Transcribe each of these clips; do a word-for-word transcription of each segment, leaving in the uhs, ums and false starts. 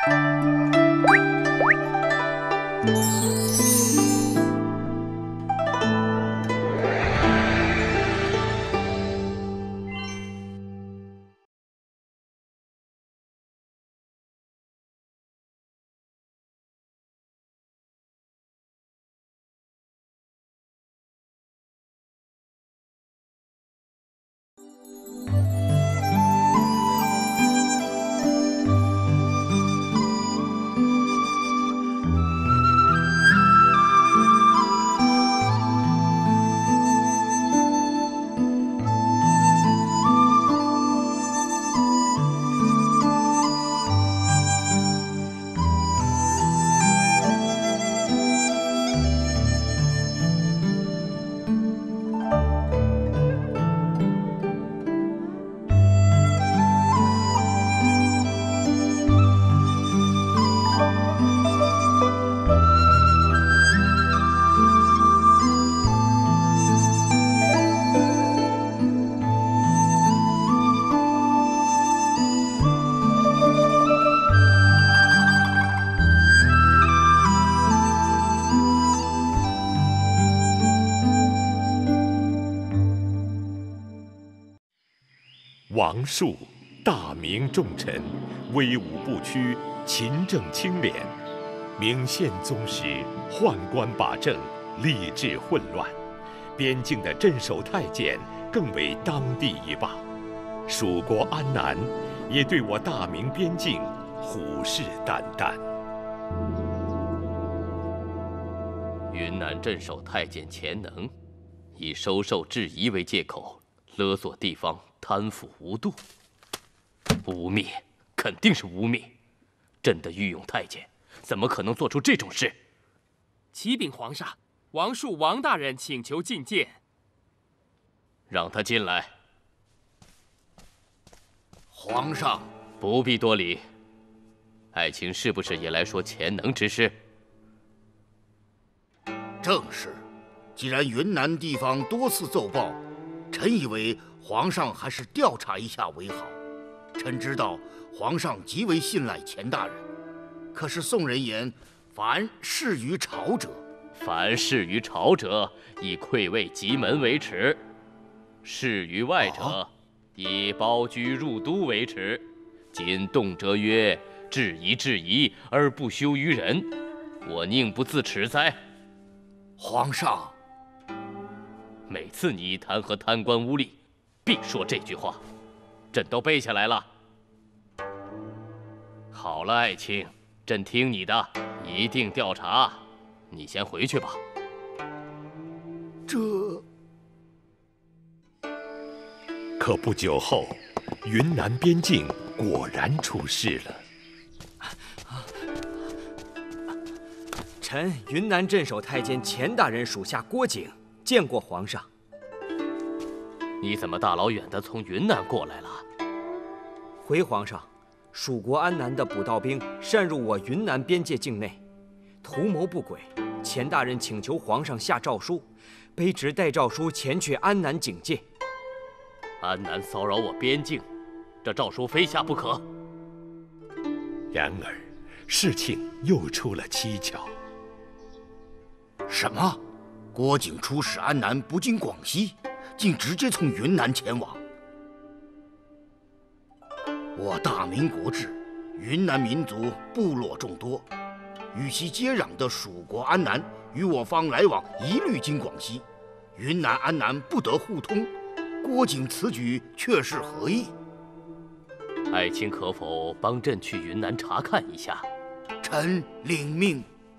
王树，大明重臣，威武不屈，勤政清廉。明宪宗时，宦官把政，吏治混乱，边境的镇守太监更为当地一霸。蜀国安南也对我大明边境虎视眈眈。 云南镇守太监钱能，以收受质疑为借口，勒索地方，贪腐无度。污蔑，肯定是污蔑。朕的御用太监，怎么可能做出这种事？ 启禀皇上，王树王大人请求觐见。 让他进来。 皇上， 不必多礼。爱卿是不是也来说钱能之事？ 正是。既然云南地方多次奏报，臣以为皇上还是调查一下为好。臣知道皇上极为信赖钱大人，可是宋人言，凡事于朝者， 凡事于朝者，以馈位极门为耻；事于外者，啊、以包居入都为耻。今动辄曰质疑质疑，而不羞于人，我宁不自耻哉？ 皇上， 每次你一弹劾贪官污吏，必说这句话，朕都背下来了。好了，爱卿，朕听你的，一定调查。你先回去吧。 这…… 可不久后，云南边境果然出事了。 臣云南镇守太监钱大人属下郭景见过皇上。 你怎么大老远的从云南过来了？ 回皇上，蜀国安南的捕盗兵擅入我云南边界境内，图谋不轨。钱大人请求皇上下诏书，卑职带诏书前去安南警戒。 安南骚扰我边境，这诏书非下不可。 然而，事情又出了蹊跷。 什么？郭景出使安南，不经广西，竟直接从云南前往。我大明国治，云南民族部落众多，与其接壤的蜀国安南与我方来往一律经广西，云南安南不得互通。郭景此举却是何意？ 爱卿可否帮朕去云南查看一下？ 臣领命。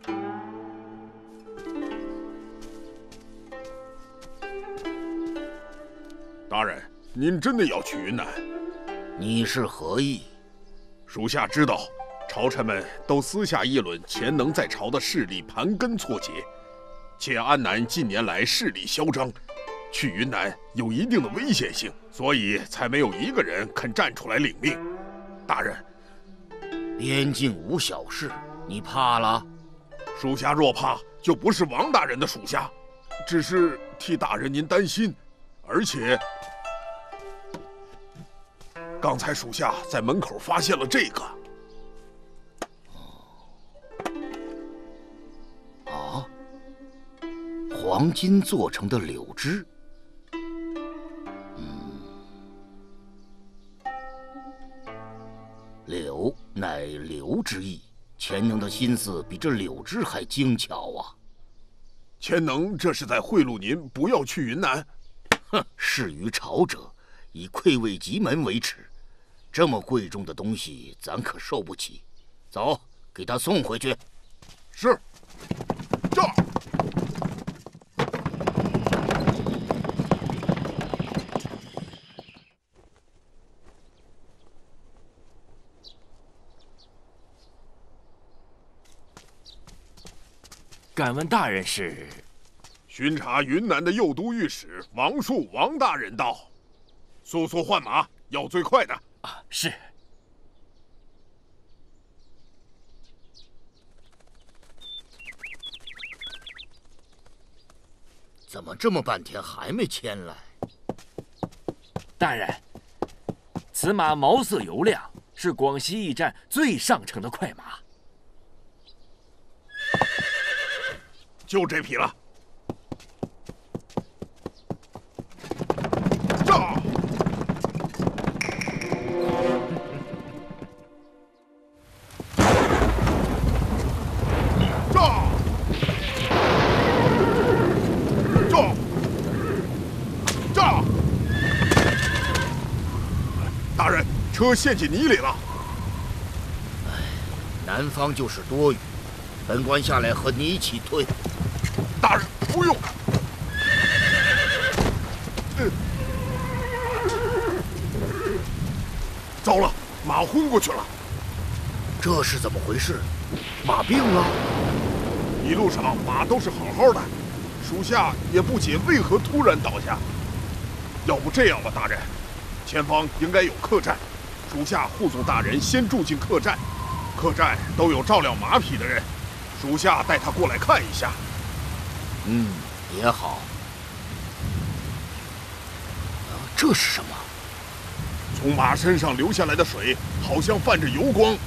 大人，您真的要去云南？ 你是何意？ 属下知道，朝臣们都私下议论钱能在朝的势力盘根错节，且安南近年来势力嚣张，去云南有一定的危险性，所以才没有一个人肯站出来领命。大人， 边境无小事，你怕了？ 属下若怕，就不是王大人的属下，只是替大人您担心。而且，刚才属下在门口发现了这个。 黄金做成的柳枝。嗯，柳乃流之意，钱能的心思比这柳枝还精巧啊！ 钱能这是在贿赂您，不要去云南。 哼，事于朝者，以馈慰吉门为耻。这么贵重的东西，咱可受不起。走，给他送回去。 是。这。 敢问大人是？ 巡查云南的右都御史王树王大人到，速速换马，要最快的。 啊，是。 怎么这么半天还没牵来？ 大人，此马毛色油亮，是广西驿站最上乘的快马。 就这匹了。炸！炸！炸！炸！大人，车陷进泥里了。 哎，南方就是多雨，本官下来和你一起推。 大人，不用。嗯。糟了，马昏过去了。 这是怎么回事？马病了？ 一路上马都是好好的，属下也不解为何突然倒下。要不这样吧，大人，前方应该有客栈，属下护送大人先住进客栈，客栈都有照料马匹的人，属下带他过来看一下。 嗯，也好。啊，这是什么？ 从马身上流下来的水，好像泛着油光。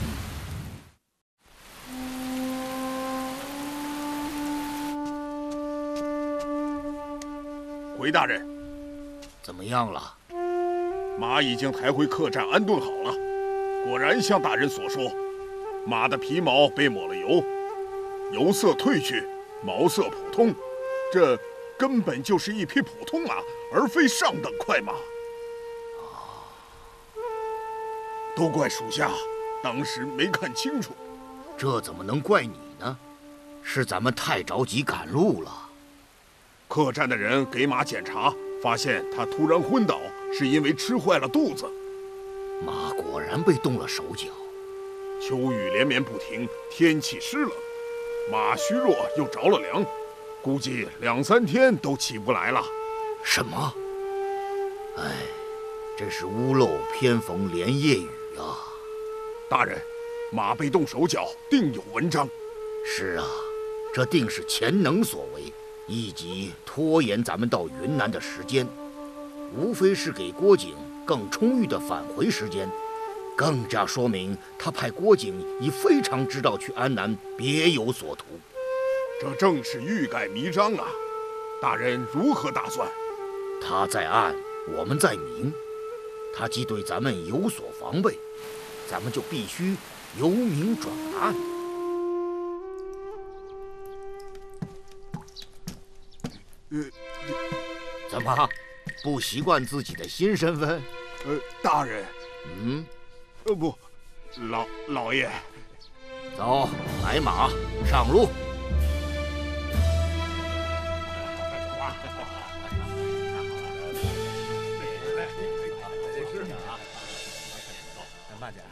回大人， 怎么样了？ 马已经抬回客栈安顿好了。果然像大人所说，马的皮毛被抹了油，油色褪去，毛色普通，这根本就是一匹普通马，而非上等快马。都怪属下当时没看清楚。 这怎么能怪你呢？是咱们太着急赶路了。 客栈的人给马检查，发现他突然昏倒，是因为吃坏了肚子。 马果然被冻了手脚。 秋雨连绵不停，天气湿冷，马虚弱又着了凉，估计两三天都起不来了。 什么？哎，这是屋漏偏逢连夜雨啊！ 大人，马被冻手脚，定有文章。 是啊，这定是钱能所为，以及拖延咱们到云南的时间，无非是给郭景更充裕的返回时间，更加说明他派郭景已非常知道去安南别有所图。 这正是欲盖弥彰啊！大人如何打算？ 他在暗，我们在明。他既对咱们有所防备，咱们就必须由明转暗。 呃， 怎么不习惯自己的新身份？ 呃，大人， 嗯， 呃不，老老爷， 走，来马，上路。 慢点。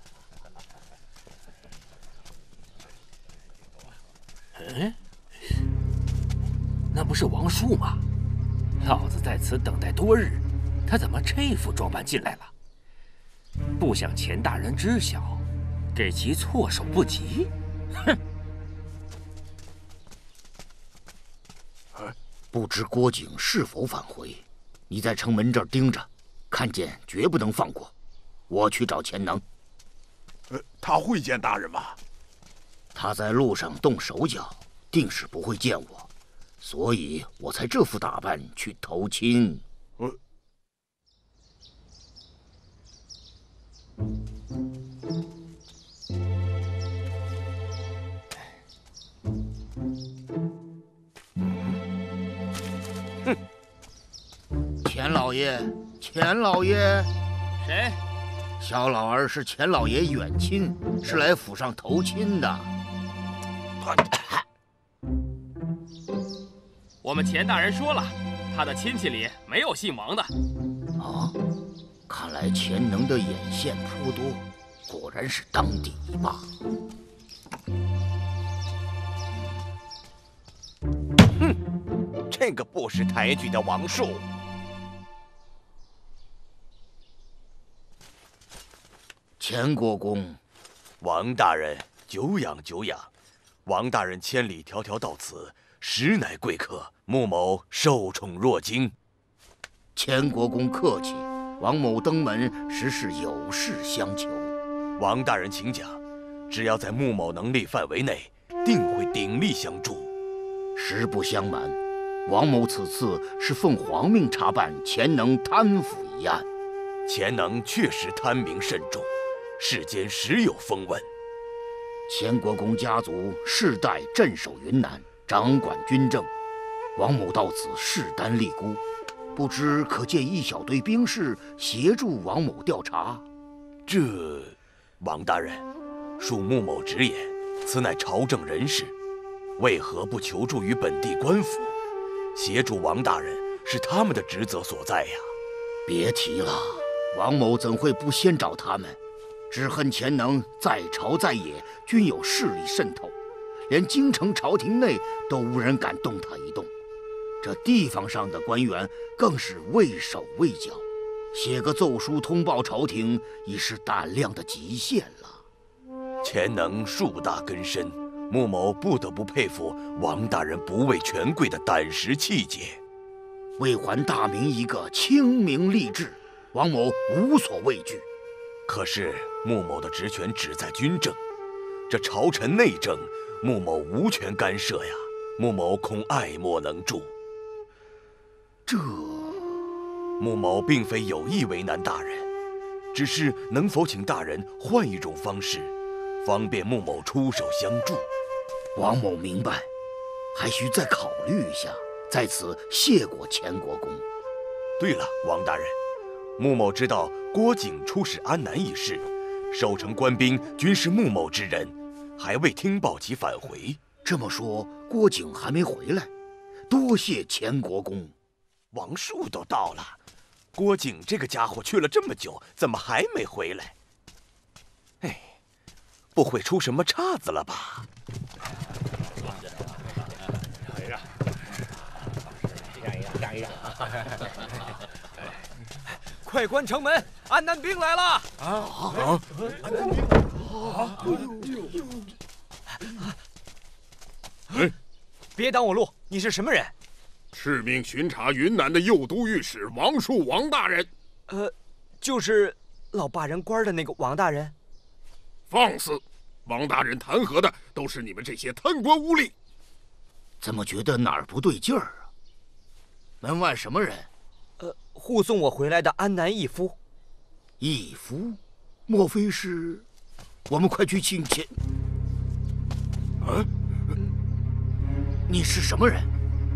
嗯，那不是王树吗？老子在此等待多日，他怎么这副装扮进来了？不想钱大人知晓，给其措手不及。哼！ 不知郭景是否返回？你在城门这儿盯着，看见绝不能放过。我去找钱能。 呃，他会见大人吗？ 他在路上动手脚，定是不会见我。 所以我才这副打扮去投亲。 呃， 哼，钱老爷，钱老爷， 谁？ 小老儿是钱老爷远亲，是来府上投亲的。 我们钱大人说了，他的亲戚里没有姓王的。 啊，看来钱能的眼线颇多，果然是当地一霸。 哼，这个不识抬举的王树。 钱国公， 王大人久仰久仰。王大人千里迢迢到此，实乃贵客，穆某受宠若惊。 钱国公客气，王某登门实是有事相求。 王大人请讲，只要在穆某能力范围内，定会鼎力相助。 实不相瞒，王某此次是奉皇命查办钱能贪腐一案。 钱能确实贪名甚重，世间时有风闻。 钱国公家族世代镇守云南，掌管军政。王某到此势单力孤，不知可借一小队兵士协助王某调查。 这，王大人，恕穆某直言，此乃朝政人士，为何不求助于本地官府，协助王大人是他们的职责所在呀？ 别提了，王某怎会不先找他们？只恨钱能在朝在野均有势力渗透，连京城朝廷内都无人敢动他一动。这地方上的官员更是畏手畏脚，写个奏书通报朝廷已是胆量的极限了。 钱能树大根深，穆某不得不佩服王大人不畏权贵的胆识气节。 为还大明一个清明吏治，王某无所畏惧。 可是穆某的职权只在军政，这朝臣内政，穆某无权干涉呀。穆某恐爱莫能助。 这， 穆某并非有意为难大人，只是能否请大人换一种方式，方便穆某出手相助？ 王某明白，还需再考虑一下，在此谢过钱国公。 对了，王大人，穆某知道郭景出使安南一事，守城官兵均是穆某之人，还未听报其返回。 这么说，郭景还没回来？多谢钱国公。 王树都到了，郭景这个家伙去了这么久，怎么还没回来？哎，不会出什么岔子了吧？ 快关城门！安南兵来了！ 啊啊！安南兵！啊！ 哎，别挡我路！你是什么人？ 敕命巡查云南的右都御史王树王大人。 呃，就是老霸人官的那个王大人。 放肆！王大人弹劾的都是你们这些贪官污吏。 怎么觉得哪儿不对劲儿啊？门外什么人？ 呃，护送我回来的安南义夫。 义夫？莫非是？我们快去请钱。啊？你是什么人？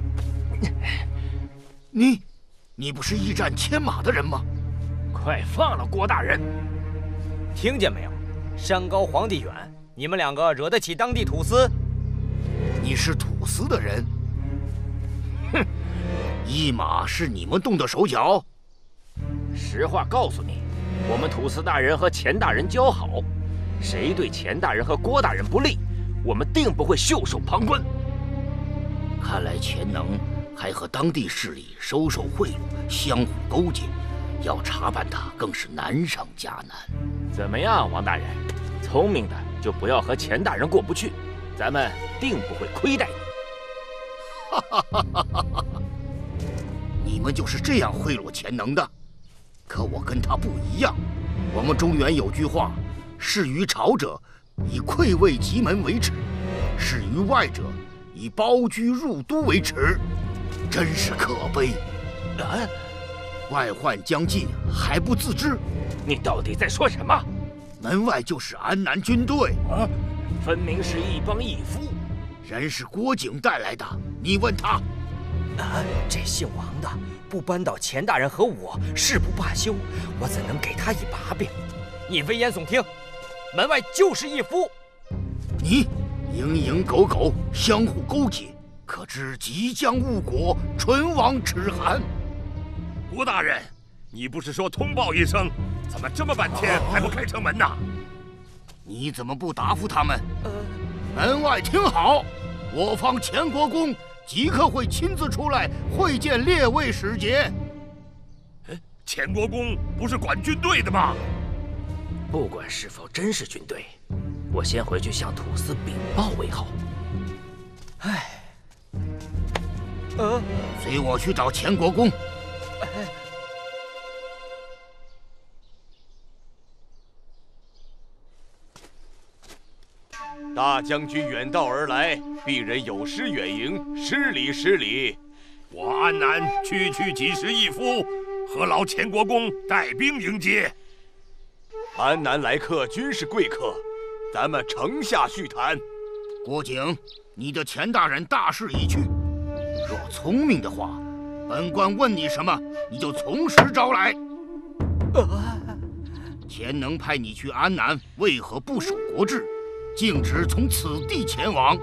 你，你不是驿站牵马的人吗？ 快放了郭大人！ 听见没有？山高皇帝远，你们两个惹得起当地土司？ 你是土司的人？哼！驿马是你们动的手脚？ 实话告诉你，我们土司大人和钱大人交好，谁对钱大人和郭大人不利，我们定不会袖手旁观。 看来钱能还和当地势力收受贿赂，相互勾结，要查办他更是难上加难。 怎么样，王大人？聪明的就不要和钱大人过不去，咱们定不会亏待你。 哈哈哈哈哈哈！你们就是这样贿赂钱能的？可我跟他不一样，我们中原有句话：事于朝者，以溃魏急门为耻；事于外者， 以包居入都为耻，真是可悲！啊，外患将近还不自知， 你到底在说什么？ 门外就是安南军队啊，分明是一帮义夫。 人是郭景带来的，你问他。 啊，这姓王的不扳倒钱大人和我，誓不罢休，我怎能给他以把柄？你危言耸听，门外就是义夫。 你蝇营狗苟，相互勾结，可知即将误国，唇亡齿寒。 郭大人，你不是说通报一声，怎么这么半天还不开城门呢？ 你怎么不答复他们？呃，门外听好，我方钱国公即刻会亲自出来会见列位使节。 钱国公不是管军队的吗？ 不管是否真是军队，我先回去向土司禀报为好。 唉，呃， 随我去找钱国公。 大将军远道而来，鄙人有失远迎，失礼失礼。 我安南区区几十义夫，何劳钱国公带兵迎接？ 安南来客均是贵客，咱们城下叙谈。 郭景，你的钱大人大势已去，若聪明的话，本官问你什么，你就从实招来。 啊！ 钱能派你去安南，为何不守国制？径直从此地前往，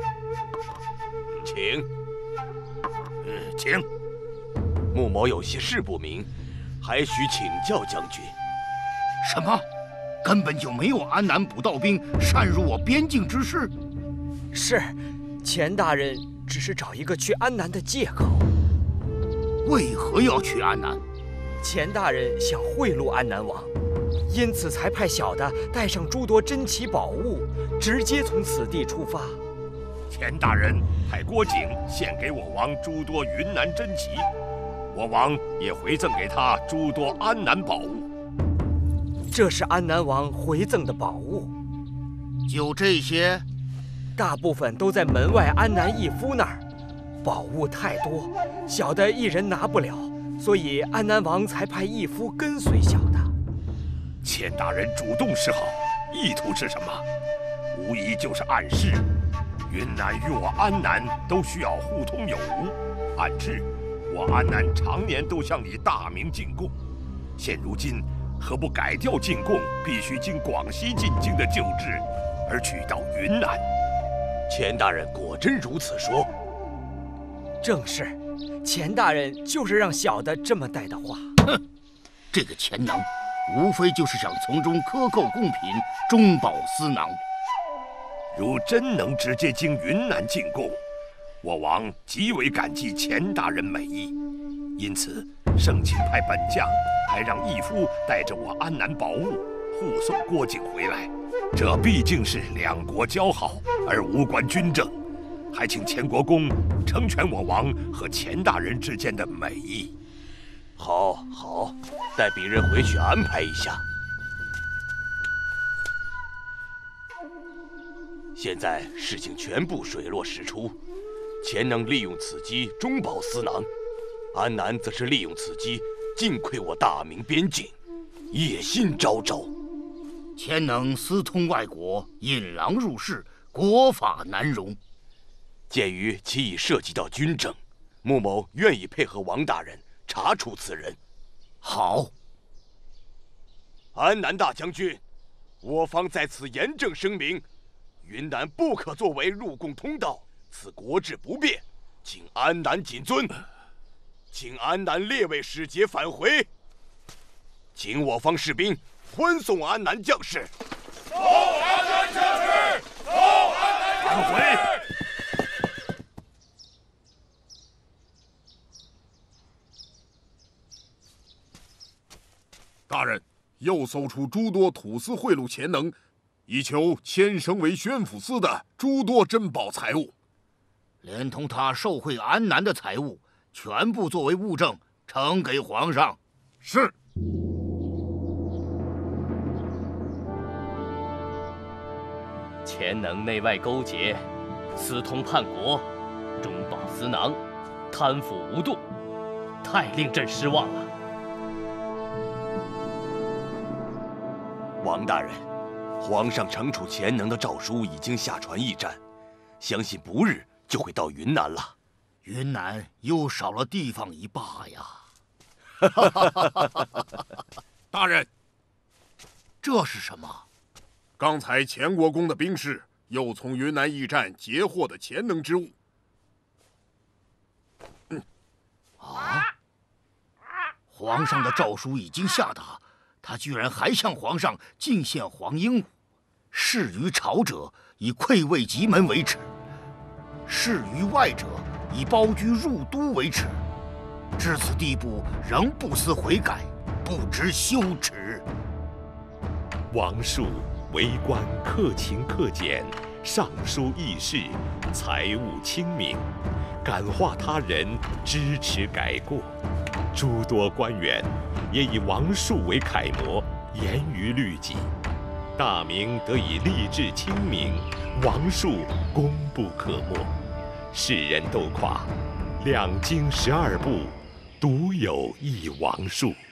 请。 呃，请。 穆某有些事不明，还需请教将军。 什么？根本就没有安南捕盗兵擅入我边境之事？ 是，钱大人只是找一个去安南的借口。 为何要去安南？ 钱大人想贿赂安南王。因此才派小的带上诸多珍奇宝物，直接从此地出发。 钱大人派郭景献给我王诸多云南珍奇，我王也回赠给他诸多安南宝物。 这是安南王回赠的宝物， 就这些？ 大部分都在门外安南义夫那儿。宝物太多，小的一人拿不了，所以安南王才派义夫跟随小的。 钱大人主动示好，意图是什么？无疑就是暗示，云南与我安南都需要互通有无。暗示我安南常年都向你大明进贡，现如今何不改掉进贡必须经广西进京的旧制，而取到云南？ 钱大人果真如此说？ 正是，钱大人就是让小的这么带的话。 哼，这个钱能。无非就是想从中克扣贡品，中饱私囊。 如真能直接经云南进贡，我王极为感激钱大人美意，因此盛情派本将，还让义夫带着我安南宝物护送郭景回来。这毕竟是两国交好，而无关军政，还请钱国公成全我王和钱大人之间的美意。 好，好，待鄙人回去安排一下。现在事情全部水落石出，钱能利用此机中饱私囊，安南则是利用此机尽窥我大明边境，野心昭昭。 钱能私通外国，引狼入室，国法难容。 鉴于其已涉及到军政，穆某愿意配合王大人查处此人。 好， 安南大将军，我方在此严正声明，云南不可作为入贡通道，此国制不变，请安南谨遵。请安南列位使节返请我方士兵欢送安南将士。 送安南将士，送安南将士。返回。 大人，又搜出诸多土司贿赂钱能，以求迁升为宣抚司的诸多珍宝财物， 连同他受贿安南的财物，全部作为物证呈给皇上。 是。 钱能内外勾结， 私通叛国，中饱私囊，贪腐无度，太令朕失望了。 王大人，皇上惩处潜能的诏书已经下传驿站，相信不日就会到云南了。 云南又少了地方一霸呀！ 大人， 这是什么？ 刚才钱国公的兵士又从云南驿站截获的潜能之物。 嗯，啊！皇上的诏书已经下达，他居然还向皇上进献黄鹦鹉，示于朝者以馈慰棘门为耻，示于外者以胞居入都为耻。至此地步，仍不思悔改，不知羞耻。 王树为官克勤克俭，上书议事，财务清明，感化他人，支持改过。诸多官员也以王树为楷模，严于律己。大明得以吏治清明，王树功不可没。世人都夸两京十二部，独有一王树。